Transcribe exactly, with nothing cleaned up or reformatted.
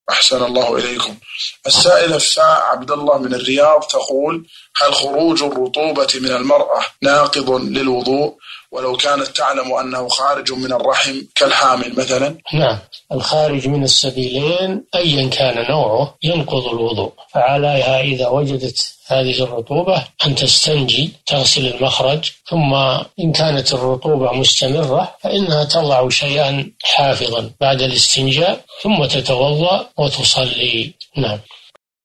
أحسن الله إليكم. السائلة الفاء عبد الله من الرياض تقول: هل خروج الرطوبة من المرأة ناقض للوضوء ولو كانت تعلم أنه خارج من الرحم كالحامل مثلا؟ نعم، الخارج من السبيلين أيا كان نوعه ينقض الوضوء، فعليها إذا وجدت هذه الرطوبة أن تستنجي، تغسل المخرج، ثم إن كانت الرطوبة مستمرة فإنها تضع شيئا حافظا بعد الاستنجاء ثم تتوضأ وتصلي. نعم.